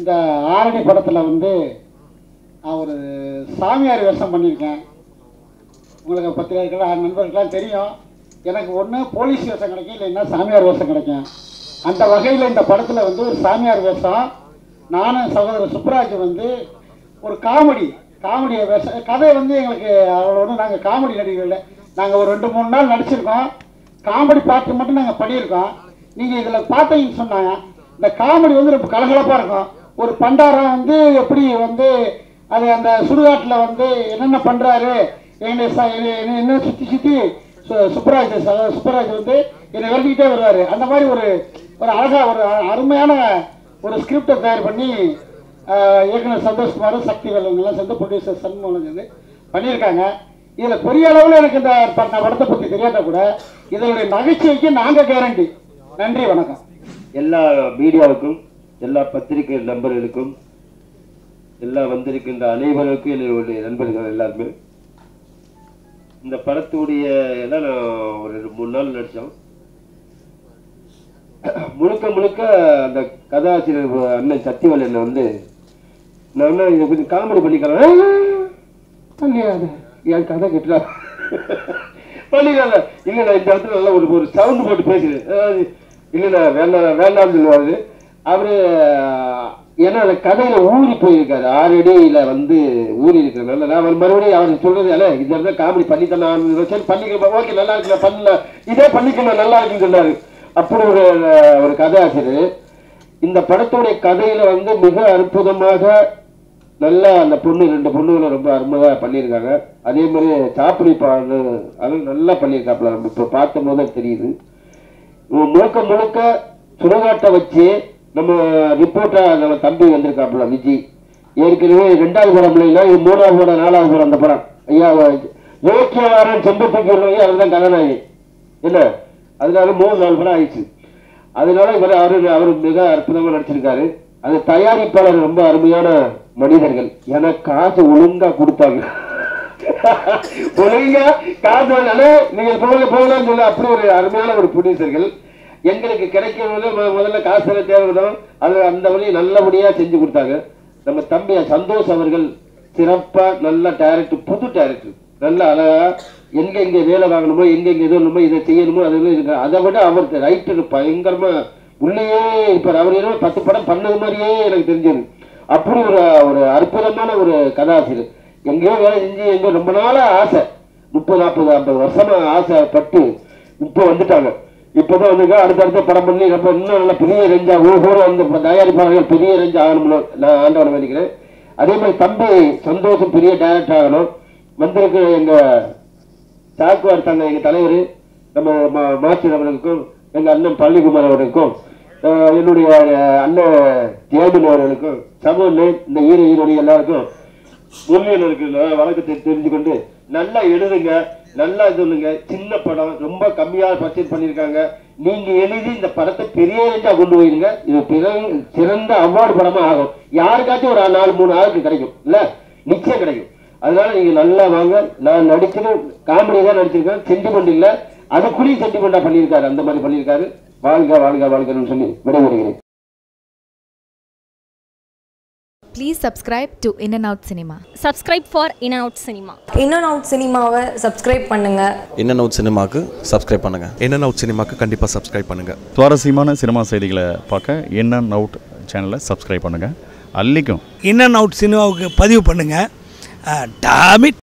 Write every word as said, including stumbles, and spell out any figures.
இந்த ஆரணி படத்தில் வந்து நான் ஒரு சாமியார் வேஷம் பண்ணியிருக்கேன். உங்களுக்கு பத்திரிகைகள் நண்பர்களுக்கெல்லாம் தெரியும். எனக்கு ஒன்று போலீஸ் வேஷம் கிடைக்கும், இல்லைன்னா சாமியார் வேஷம் கிடைக்கும். அந்த வகையில் இந்த படத்தில் வந்து ஒரு சாமியார் வேஷம், நானும் சகோதரர் சுப்ராஜ் வந்து ஒரு காமெடி காமெடியை வேஷம். கதை வந்து எங்களுக்கு அவ்வளோ ஒன்றும் நாங்கள் காமெடி நடிகர்கள், நாங்கள் ஒரு ரெண்டு மூணு நாள் நடிச்சிருக்கோம். காமெடி பாட்டு மட்டும் நாங்கள் பண்ணியிருக்கோம். நீங்கள் இதில் பார்த்தீங்கன்னு சொன்னாங்க, இந்த காமெடி வந்து ரொம்ப கலகலப்பாக இருக்கும். ஒரு பண்டாரம் வந்து எப்படி வந்து அது அந்த சுடுகாட்டில் வந்து என்னென்ன பண்ணுறாரு, என்னை என்ன சுற்றி சுற்றி சுப்ராஜ் சுப்ராஜ் வந்து என்னை விரட்டிக்கிட்டே வருவார். அந்த மாதிரி ஒரு ஒரு அழகாக ஒரு அருமையான ஒரு ஸ்கிரிப்டை தயார் பண்ணி இயக்குனர் சந்தோஷ்குமார், சக்திவேலங்கெல்லாம் சேர்ந்து ப்ரொடியூசர் சண்முகம் சேர்ந்து பண்ணியிருக்காங்க. இதில் பெரிய அளவில் எனக்கு இந்த படத்தை பற்றி தெரியாத கூட இதனுடைய நகைச்சுவைக்கு நாங்கள் கேரண்டி. நன்றி, வணக்கம். எல்லா மீடியாவுக்கும், எல்லா பத்திரிகை நண்பர்களுக்கும், எல்லா வந்திருக்கின்ற அனைவருக்கும் என்னுடைய நண்பர்கள் எல்லாருமே, இந்த படத்துடைய எல்லாம் நான் ஒரு மூணு நாள் நடித்தோம். முழுக்க முழுக்க அந்த கதாசிரியர் அண்ணன் சக்திவேலன் வந்து நான் இதை கொஞ்சம் காமெடி பண்ணிக்கலாம் பண்ணிடாத, என் கதை கேட்டா பண்ணிடாத, இல்லைண்ணா இந்த இடத்துல நல்லா ஒரு ஒரு சவுண்டு போட்டு பேசுறேன், இல்லைண்ணா வேண்டாம் வேண்டாம்னு சொல்லுவாரு அவரு. ஏன்னா அந்த கதையில ஊறி போயிருக்காரு, ஆல்ரெடியில வந்து ஊறி இருக்கிறதுனால நான் மறுபடியும் அவர் சொல்றது அல்ல இந்த இடத்துல காமெடி பண்ணித்தான் பண்ணிக்கலாம், ஓகே நல்லா இருக்குல்ல பண்ணல, இதே பண்ணிக்கலாம் நல்லா இருக்குன்னு சொன்னாரு. அப்படி ஒரு ஒரு கதாசிரியர் இந்த படத்துடைய கதையில வந்து மிக அற்புதமாக நல்லா அந்த பொண்ணு ரெண்டு பொண்ணுகளை ரொம்ப அருமையாக பண்ணியிருக்காங்க. அதே மாதிரி சாப்பிடி பாடு அது நல்லா பண்ணியிருக்காப்புல, நம்ம இப்போ பார்க்கும் போது தெரியுது. முழுக்க முழுக்க சுடுகாட்டை வச்சு நம்ம ரிப்போர்ட்டா நம்ம தம்பி வந்திருக்காப்புல விஜய். ஏற்கனவே ரெண்டாவது படம் இல்லைன்னா இது மூணாவது படம் நாலாவது படம். அந்த படம் ஐயா யோக்கியவாரன் செம்பத்துக்கு அவர் தான் கதாநாயகி என்ன, அதனால மூணு நாலு படம் ஆயிடுச்சு. அதனால இவர் அவரு அவர் மிக அற்புதமாக நடிச்சிருக்காரு. அந்த தயாரிப்பாளர் ரொம்ப அருமையான மனிதர்கள். எனக்கு காசு ஒழுங்கா கொடுத்தாங்க, ஒழுங்கா காசு நீங்க போக போகலாம்னு சொல்ல அப்படி ஒரு அருமையான ஒரு ப்ரொடியூசர்கள். எங்களுக்கு கிடைக்கிறது முதல்ல காசு தேவைதான், அது அந்த வழியை நல்லபடியா செஞ்சு கொடுத்தாங்க. நம்ம தம்பி சந்தோஷ் அவர்கள் சிறப்பா நல்ல டைரக்டர், புது டைரக்டர், நல்ல அழகா எங்க எங்க வேலை வாங்கணுமோ எங்க எங்க எது வேணுமோ இதை செய்யணுமோ அது இருக்கு. அதை விட அவருக்கு ரைட்டர் பயங்கரமா உள்ளேயே இருப்பார். அவர் என்ன பத்து படம் பண்ணது மாதிரியே எனக்கு தெரிஞ்சது. அப்படி ஒரு ஒரு அற்புதமான ஒரு கதாசிரியர். எங்கேயோ வேலை செஞ்சு எங்கேயோ ரொம்ப நாளா ஆசை, முப்பது நாற்பது ஐம்பது வருஷமா ஆசைப்பட்டு இப்போ வந்துட்டாங்க. இப்போதான் வந்துங்க அடுத்தடுத்த படம் பண்ணி ரொம்ப இன்னும் நல்ல பெரிய ரேஞ்சா ஒவ்வொரு அந்த தயாரிப்பாளர்கள் பெரிய ரேஞ்ச் ஆகணும்னு நான் ஆண்டவனை வேண்டிக்கிறேன். அதே மாதிரி தம்பி சந்தோஷம் பெரிய டைரக்டர் ஆகணும். வந்திருக்க எங்க சாக்குவார் தங்க எங்க தலைவர் நம்ம மாஸ்டர் அவர்களுக்கும், எங்க அண்ணன் பழனிக்குமார் அவர்களுக்கும், என்னுடைய அண்ணன் ஜேபின் அவர்களுக்கும், சமூக இந்த ஈர ஈரோடு எல்லாருக்கும் முன்னியனருக்கு வணக்கத்தை தெரிஞ்சுக்கொண்டு நல்லா எழுதுங்க, நல்லா சொல்லுங்க. சின்ன படம் ரொம்ப கம்மியாக பர்ச்சேஸ் பண்ணியிருக்காங்க. நீங்க எழுதி இந்த படத்தை பெரிய ரேஞ்சா கொண்டு போயிருங்க. இது சிறந்த அவார்டு படமா ஆகும். யாருக்காச்சும் ஒரு நாலு மூணு ஆளுக்கு கிடைக்கும் இல்ல, நிச்சயம் கிடைக்கும். அதனால நீங்க நல்லா வாங்க. நான் நடிச்சது காமெடி தான் நடிச்சிருக்கேன், சென்டிமெண்ட் இல்ல. அதுக்குள்ளேயும் சென்டிமெண்டா பண்ணியிருக்காரு, அந்த மாதிரி பண்ணியிருக்காரு. வாழ்க வாழ்க வாழ்கன்னு சொல்லி விடைபெறுகிறேன். Please subscribe to In and Out Cinema. Subscribe for In and Out Cinema. In and Out Cinemaவை சப்ஸ்கிரைப் பண்ணுங்க. In and Out Cinemaக்கு சப்ஸ்கிரைப் பண்ணுங்க. In and Out Cinemaக்கு கண்டிப்பா சப்ஸ்கிரைப் பண்ணுங்க. சுவாரஸ்யமான சினிமா செய்திகளை பார்க்க In and Out சேனலை சப்ஸ்கிரைப் பண்ணுங்க. அல்லிக்கும் In and Out சினிமாவுக்கு பதிவு பண்ணுங்க. டாமிட்